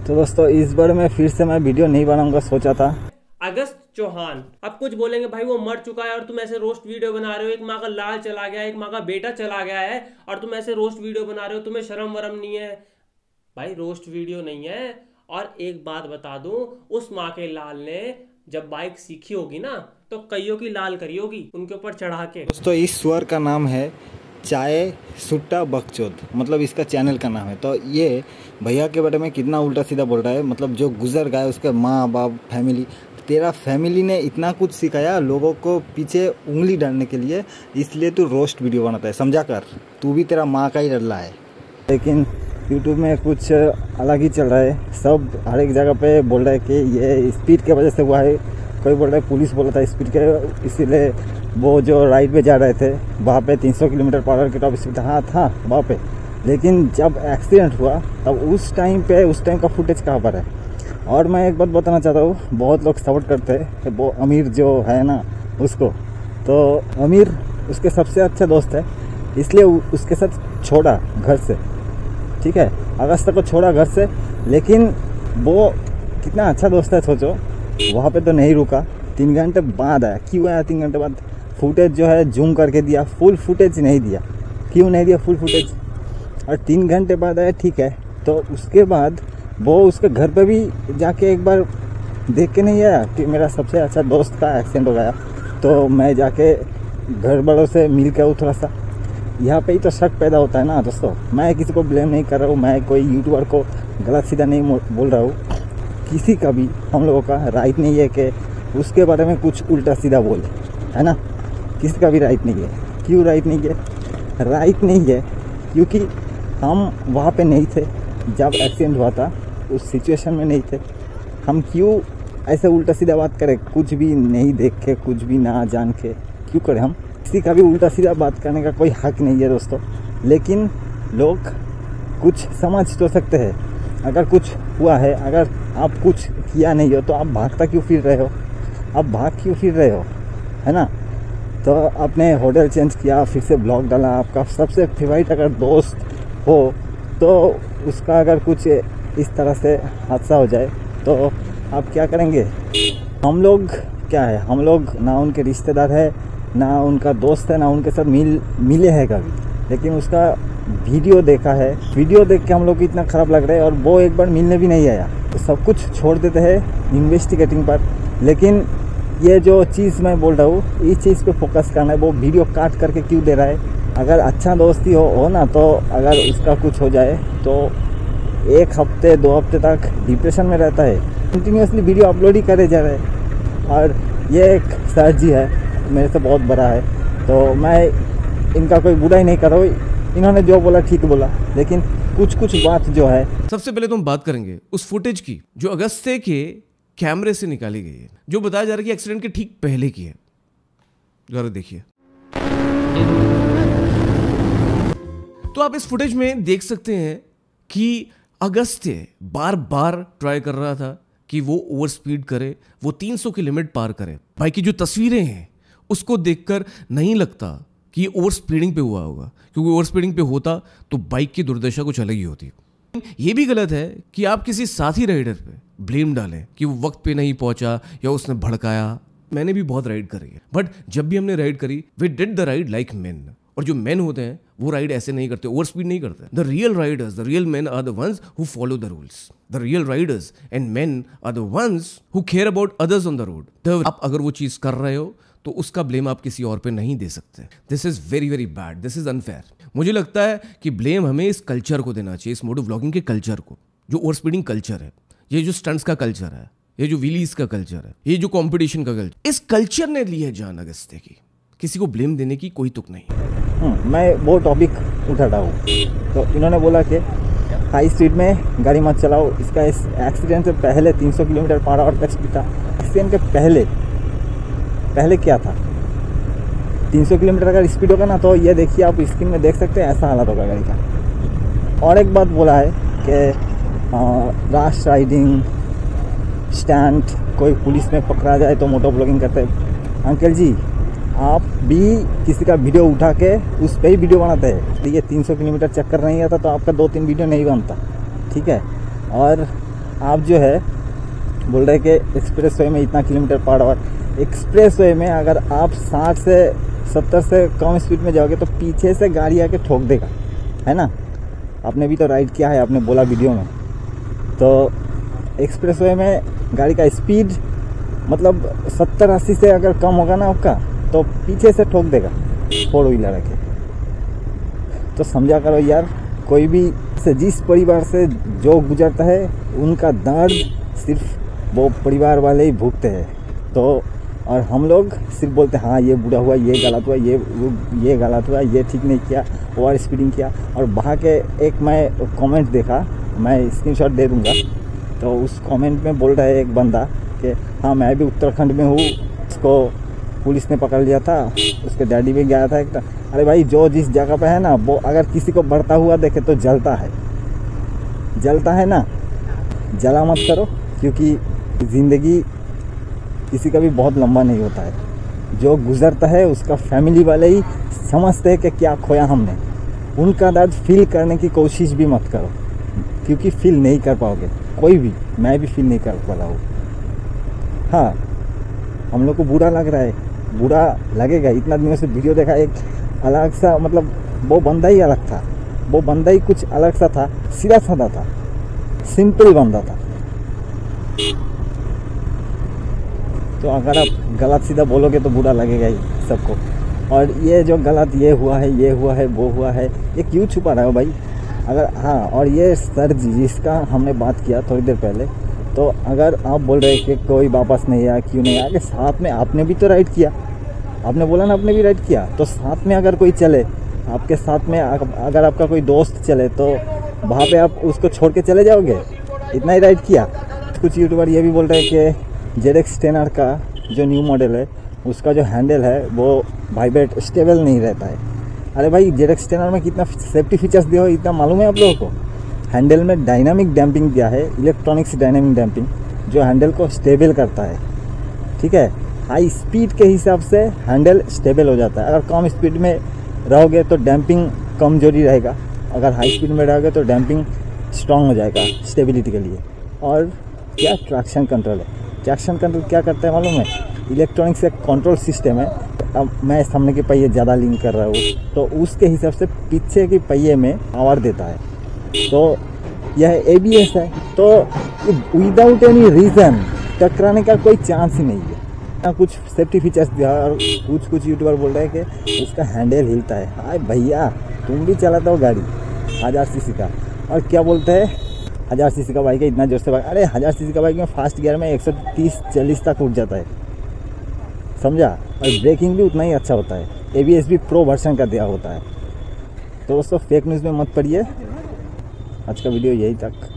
तो दोस्तों इस बार मैं फिर से मैं वीडियो नहीं बनाऊंगा सोचा था। अगस्त चौहान अब कुछ बोलेंगे भाई वो मर चुका है और तुम ऐसे रोस्ट वीडियो बना रहे हो। एक माँ का लाल चला गया, एक माँ का बेटा चला गया है और तुम ऐसे रोस्ट वीडियो बना रहे हो, तुम्हें शर्म वरम नहीं है? भाई रोस्ट वीडियो नहीं है। और एक बात बता दूं, उस माँ के लाल ने जब बाइक सीखी होगी ना तो कईयों की लाल करी होगी उनके ऊपर चढ़ा के। दोस्तों इस स्वर का नाम है चाय सुट्टा बकचोद, मतलब इसका चैनल का नाम है। तो ये भैया के बारे में कितना उल्टा सीधा बोल रहा है, मतलब जो गुजर गया उसके माँ बाप फैमिली, तेरा फैमिली ने इतना कुछ सिखाया लोगों को पीछे उंगली डालने के लिए, इसलिए तू रोस्ट वीडियो बनाता है, समझा कर। तू भी तेरा माँ का ही लड़ला है। लेकिन यूट्यूब में कुछ अलग ही चल रहा है, सब हर एक जगह पे बोल रहा है कि ये स्पीड के वजह से हुआ है। कोई बोल रहा है पुलिस बोला था स्पीड के, इसीलिए वो जो राइड पे जा रहे थे वहाँ पे 300 किलोमीटर पर आवर की टॉप स्पीड था वहाँ पे। लेकिन जब एक्सीडेंट हुआ तब उस टाइम का फुटेज कहाँ पर है? और मैं एक बात बताना चाहता हूँ, बहुत लोग सपोर्ट करते हैं वो अमीर जो है ना उसको, तो अमीर उसके सबसे अच्छा दोस्त है, इसलिए उसके साथ छोड़ा घर से, ठीक है, अगस्त को छोड़ा घर से। लेकिन वो कितना अच्छा दोस्त है सोचो, वहाँ पे तो नहीं रुका, 3 घंटे बाद आया। क्यों आया 3 घंटे बाद? फुटेज जो है जूम करके दिया, फुल फुटेज नहीं दिया। क्यों नहीं दिया फुल फुटेज? और 3 घंटे बाद आया, ठीक है। तो उसके बाद वो उसके घर पे भी जाके एक बार देख के नहीं आया कि मेरा सबसे अच्छा दोस्त का एक्सीडेंट हो गया, तो मैं जाके घर वालों से मिल के आऊँ थोड़ा सा। यहाँ पे ही तो शक पैदा होता है ना दोस्तों। मैं किसी को ब्लेम नहीं कर रहा हूँ, मैं कोई यूट्यूबर को गलत सीधा नहीं बोल रहा हूँ। किसी का भी हम लोगों का राइट नहीं है कि उसके बारे में कुछ उल्टा सीधा बोले, है ना। किसी का भी राइट नहीं है। क्यों राइट नहीं है? राइट नहीं है क्योंकि हम वहाँ पे नहीं थे जब एक्सीडेंट हुआ था, उस सिचुएशन में नहीं थे। हम क्यों ऐसे उल्टा सीधा बात करें? कुछ भी नहीं देख के, कुछ भी ना जान के क्यों करें हम? किसी का भी उल्टा सीधा बात करने का कोई हक नहीं है दोस्तों। लेकिन लोग कुछ समझ तो सकते हैं। अगर कुछ हुआ है, अगर आप कुछ किया नहीं हो तो आप भागता क्यों फिर रहे हो? आप भाग क्यों फिर रहे हो, है ना। तो आपने होटल चेंज किया, फिर से ब्लॉग डाला, आपका सबसे फेवरेट अगर दोस्त हो तो उसका अगर कुछ इस तरह से हादसा हो जाए तो आप क्या करेंगे? हम लोग क्या है, हम लोग ना उनके रिश्तेदार है, ना उनका दोस्त है, ना उनके साथ मिले हैं कभी। लेकिन उसका वीडियो देखा है, वीडियो देख के हम लोग को इतना ख़राब लग रहा है और वो एक बार मिलने भी नहीं आया। तो सब कुछ छोड़ देते हैं इन्वेस्टिगेटिंग पर। लेकिन ये जो चीज़ मैं बोल रहा हूँ, इस चीज़ पे फोकस करना है। वो वीडियो काट करके क्यों दे रहा है? अगर अच्छा दोस्ती हो ना, तो अगर उसका कुछ हो जाए तो 1 हफ्ते 2 हफ्ते तक डिप्रेशन में रहता है, कंटिन्यूसली वीडियो अपलोड ही करे जा रहे हैं। और ये एक सर जी है, मेरे से बहुत बड़ा है, तो मैं इनका कोई बुरा ही नहीं कर रहा हूँ। इन्होंने जो बोला ठीक बोला, लेकिन कुछ बात जो है। सबसे पहले तो हम बात करेंगे उस फुटेज की जो अगस्त्य के कैमरे से निकाली गई है, जो बताया जा रहा है कि एक्सीडेंट के ठीक पहले की है। जरा देखिए। तो आप इस फुटेज में देख सकते हैं कि अगस्त्य बार बार ट्राई कर रहा था कि वो ओवर स्पीड करे, वो 300 की लिमिट पार करे। भाई की जो तस्वीरें हैं उसको देखकर नहीं लगता कि ये ओवर स्पीडिंग पे हुआ होगा, क्योंकि ओवर स्पीडिंग पे होता तो बाइक की दुर्दशा कुछ अलग ही होती। ये भी गलत है कि आप किसी साथी राइडर पे ब्लेम डालें कि वो वक्त पे नहीं पहुंचा या उसने भड़काया। मैंने भी बहुत राइड करी है, बट जब भी हमने राइड करी we did the ride like men. और जो मेन होते हैं वो राइड ऐसे नहीं करते, ओवर स्पीड नहीं करते। The real riders, the real men are the ones who follow the rules. The real riders and men are the ones who care about others on the road. आप अगर वो चीज कर रहे हो तो उसका ब्लेम आप किसी और पे नहीं दे सकते। This is very very bad, this is unfair. मुझे लगता है कि ब्लेम हमें इस कल्चर को देना चाहिए, इस मोटो व्लॉगिंग के कल्चर को, जो ओवर स्पीडिंग कल्चर है, ये जो स्टंट्स का कल्चर है, ये जो व्हीलीज का कल्चर है, ये जो कंपटीशन का कल्चर, इस कल्चर ने ली है जान अगस्त्य की। किसी को ब्लेम देने की कोई तुक नहीं। मैं वो टॉपिक उठा रहा हूँ। तो इन्होंने बोला कि हाई स्पीड में गाड़ी मत चलाओ। इसका इस एक्सीडेंट से पहले 300 किलोमीटर पर आवर तक स्पीड था। एक्सीडेंट के पहले क्या था? 300 किलोमीटर अगर स्पीड होगा ना, तो ये देखिए आप स्क्रीन में देख सकते हैं, ऐसा हालत होगा गाड़ी का। और एक बात बोला है कि रैश राइडिंग, स्टंट, कोई पुलिस में पकड़ा जाए तो मोटो ब्लॉगिंग करते हैं। अंकल जी, आप भी किसी का वीडियो उठा के उस पर ही वीडियो बनाते हैं। ये 300 किलोमीटर चक्कर नहीं आता तो आपका 2-3 वीडियो नहीं बनता, ठीक है। और आप जो है बोल रहे कि एक्सप्रेस वे में इतना kilometre per hour, express way में अगर आप 60 से 70 से कम स्पीड में जाओगे तो पीछे से गाड़ी आके ठोक देगा, है ना। आपने भी तो राइड किया है, आपने बोला वीडियो में। तो एक्सप्रेस वे में गाड़ी का स्पीड मतलब 70-80 से अगर कम होगा ना आपका तो पीछे से ठोक देगा 4 व्हीलर आके। तो समझा करो यार, कोई भी से जिस परिवार से जो गुजरता है उनका दर्द सिर्फ वो परिवार वाले ही भुगते हैं। तो और हम लोग सिर्फ बोलते हैं हाँ ये बुरा हुआ, ये गलत हुआ, ये गलत हुआ, ये ठीक नहीं किया, ओवर स्पीडिंग किया। और वहाँ के एक मैं कमेंट देखा, मैं स्क्रीनशॉट दे दूँगा। तो उस कमेंट में बोल रहा है एक बंदा कि हाँ मैं भी उत्तराखंड में हूँ, उसको पुलिस ने पकड़ लिया था, उसके डैडी भी गया था एक। अरे भाई जो जिस जगह पे है ना वो अगर किसी को बढ़ता हुआ देखे तो जलता है ना, जला मत करो, क्योंकि ज़िंदगी किसी का भी बहुत लंबा नहीं होता है। जो गुजरता है उसका फैमिली वाले ही समझते हैं कि क्या खोया हमने। उनका दर्द फील करने की कोशिश भी मत करो, क्योंकि फील नहीं कर पाओगे कोई भी, मैं भी फील नहीं कर पा रहा हूँ। हाँ हम लोग को बुरा लग रहा है, बुरा लगेगा। इतना दिनों से वीडियो देखा, एक अलग सा मतलब वो बंदा ही अलग था, वो बंदा ही कुछ अलग सा था, सीधा साधा था, सिंपल बंदा था। तो अगर आप गलत सीधा बोलोगे तो बुरा लगेगा ही सबको। और ये जो गलत ये हुआ है, ये हुआ है, वो हुआ है, ये क्यों छुपा रहा हो भाई। अगर हाँ, और ये सर जिसका हमने बात किया थोड़ी देर पहले, तो अगर आप बोल रहे कि कोई वापस नहीं आया, क्यों नहीं आया, साथ में आपने भी तो राइड किया, आपने बोला ना आपने भी राइड किया। तो साथ में अगर कोई चले, आपके साथ में अगर आपका कोई दोस्त चले तो वहाँ पे आप उसको छोड़ के चले जाओगे, इतना ही राइड किया। कुछ यूट्यूबर ये भी बोल रहे हैं कि ZX 10R का जो न्यू मॉडल है उसका जो हैंडल है वो वाइब्रेट स्टेबल नहीं रहता है। अरे भाई ZX 10R में कितना सेफ्टी फीचर्स दिया हो इतना मालूम है आप लोगों को। हैंडल में डायनामिक डैम्पिंग दिया है, इलेक्ट्रॉनिक्स डायनामिक डैम्पिंग, जो हैंडल को स्टेबल करता है। ठीक है, हाई स्पीड के हिसाब से हैंडल स्टेबल हो जाता है। अगर कम स्पीड में रहोगे तो डैम्पिंग कमजोरी रहेगा, अगर हाई स्पीड में रहोगे तो डैम्पिंग स्ट्रांग हो जाएगा स्टेबिलिटी के लिए। और क्या ट्रैक्शन कंट्रोल है, ट्रैक्शन कंट्रोल क्या करता है मालूम है, इलेक्ट्रॉनिक्स एक कंट्रोल सिस्टम है। अब मैं सामने के पहिए ज़्यादा लिंक कर रहा हूँ तो उसके हिसाब से पीछे के पहिए में पावर देता है। तो यह ABS है, तो विदाउट एनी रीज़न टकराने का कोई चांस ही नहीं है। कुछ सेफ्टी फीचर्स दिया और कुछ यूट्यूबर बोल रहे हैं कि उसका हैंडल हिलता है। हाय भैया, तुम भी चलाते हो गाड़ी 1000 सीसी का, और क्या बोलते हैं 1000 सीसी का बाइक है इतना जोर से भाग। अरे 1000 सीसी का बाइक में फास्ट गियर में 130-140 तक उठ जाता है, समझा। और ब्रेकिंग भी उतना ही अच्छा होता है, ABS भी प्रो वर्जन का दिया होता है। तो दोस्तों फेक न्यूज़ में मत पड़िए। आज का वीडियो यही तक।